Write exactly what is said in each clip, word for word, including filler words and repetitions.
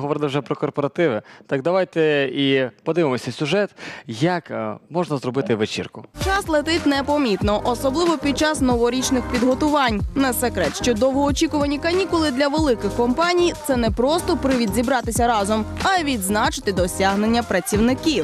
заговорили вже про корпоративи. Так давайте і подивимося сюжет, як можна зробити вечірку. Час летить непомітно, особливо під час новорічних підготувань. Не секрет, що довгоочікувані канікули для великих компаній – це не просто привід зібратися разом, а й відзначити досягнення працівників.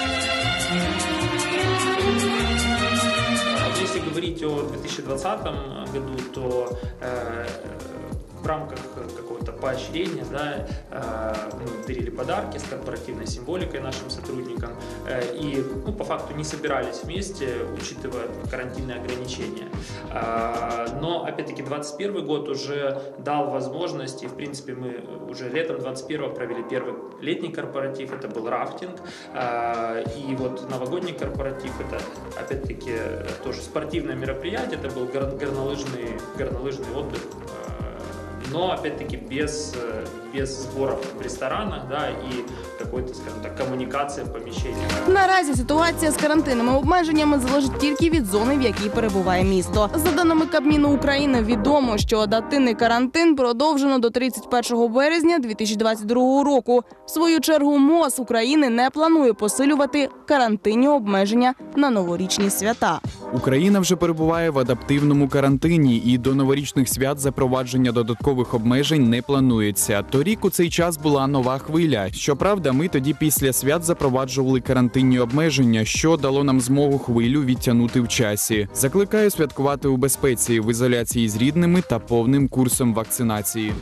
Если говорить о две тысячи двадцатом году, то э, в рамках какого-то поощрения, да, э, мы дарили подарки с корпоративной символикой нашим сотрудникам э, и, ну, по факту не собирались вместе, учитывая карантинные ограничения. Э, но, опять-таки, двадцать первый год уже дал возможность, и, в принципе, мы уже летом двадцать первого провели первый летний корпоратив, это был рафтинг, э, и вот новогодний корпоратив, это, опять-таки, тоже спортивное мероприятие, это был горнолыжный, горнолыжный отдых, но опять-таки без, без сборов в ресторанах, да, и какой-то, скажем так, коммуникации в помещениях. Наразі ситуація з карантинними обмеженнями залежить тільки від зони, в якій перебуває місто. За даними Кабміну України, відомо, що адаптивний карантин продовжено до тридцять першого березня дві тисячі двадцять другого року. В свою чергу МОЗ України не планує посилювати карантинні обмеження на новорічні свята. Україна вже перебуває в адаптивному карантині і до новорічних свят запровадження додаткових обмежень не планується. Торік у цей час була нова хвиля. Щоправда, ми тоді після свят запроваджували карантинні обмеження, що дало нам змогу хвилю відтягнути в часі. Закликаю святкувати у безпеці, в ізоляції з рідними та повним курсом вакцинації.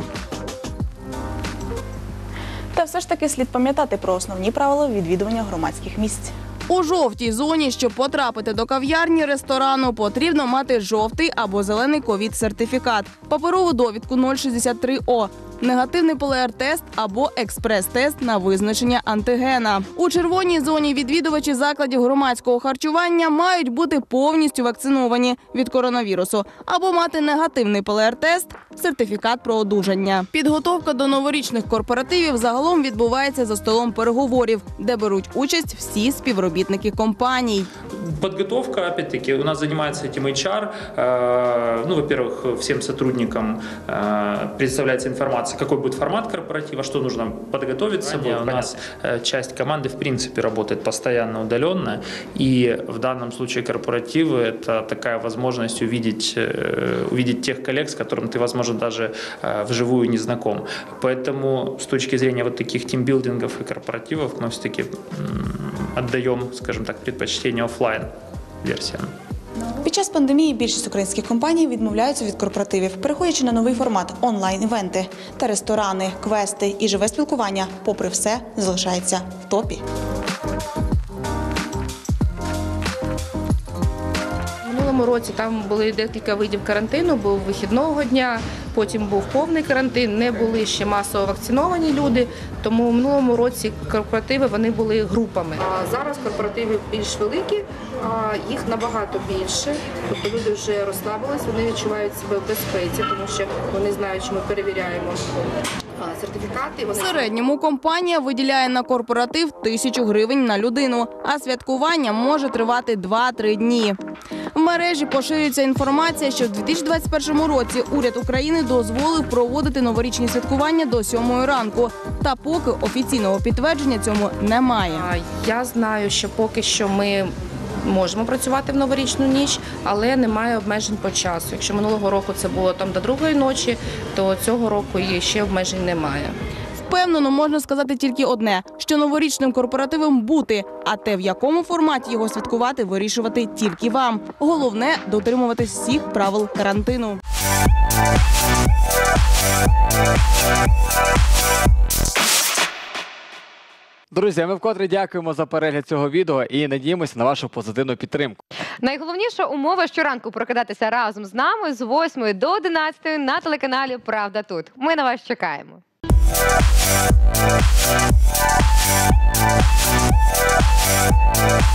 Та все ж таки слід пам'ятати про основні правила відвідування громадських місць. У жовтій зоні, щоб потрапити до кав'ярні, ресторану, потрібно мати жовтий або зелений ковід-сертифікат, паперову довідку нуль шістдесят три О, негативний ПЛР-тест або експрес-тест на визначення антигена. У червоній зоні відвідувачі закладів громадського харчування мають бути повністю вакциновані від коронавірусу або мати негативний ПЛР-тест, сертифікат про одужання. Підготовка до новорічних корпоративів загалом відбувається за столом переговорів, де беруть участь всі співробітники компаній. Подготовка, опять-таки, у нас занимается этим эйч ар. Ну, во-первых, всем сотрудникам представляется информация, какой будет формат корпоратива, что нужно подготовиться. У нас часть команды, в принципе, работает постоянно удаленно. И в данном случае корпоративы – это такая возможность увидеть, увидеть тех коллег, с которыми ты, возможно, даже вживую не знаком. Поэтому с точки зрения вот таких тимбилдингов и корпоративов мы все-таки отдаем, скажем так, предпочтение офлайн-версіям. Під час пандемії більшість українських компаній відмовляються від корпоративів, переходячи на новий формат – онлайн-івенти. Та ресторани, квести і живе спілкування, попри все, залишається в топі. Минулому році там були декілька видів карантину, був вихідного дня, потім був повний карантин, не були ще масово вакциновані люди, тому в минулому році корпоративи вони були групами. А зараз корпоративи більш великі, їх набагато більше, тобто люди вже розслабились, вони відчувають себе в безпеці, тому що вони знають, що ми перевіряємо сертифікати. В середньому компанія виділяє на корпоратив тисячу гривень на людину, а святкування може тривати два-три дні. В мережі поширюється інформація, що в дві тисячі двадцять першому році уряд України дозволив проводити новорічні святкування до сьомої ранку. Та поки офіційного підтвердження цьому немає. Я знаю, що поки що ми можемо працювати в новорічну ніч, але немає обмежень по часу. Якщо минулого року це було там до другої ночі, то цього року ще обмежень немає. Впевнено, можна сказати тільки одне – що новорічним корпоративом бути, а те, в якому форматі його святкувати, вирішувати тільки вам. Головне – дотримуватись всіх правил карантину. Друзі, ми вкотре дякуємо за перегляд цього відео і надіємося на вашу позитивну підтримку. Найголовніша умова щоранку прокидатися разом з нами з восьмої до одинадцятої на телеканалі «Правда тут». Ми на вас чекаємо. We'll be right back.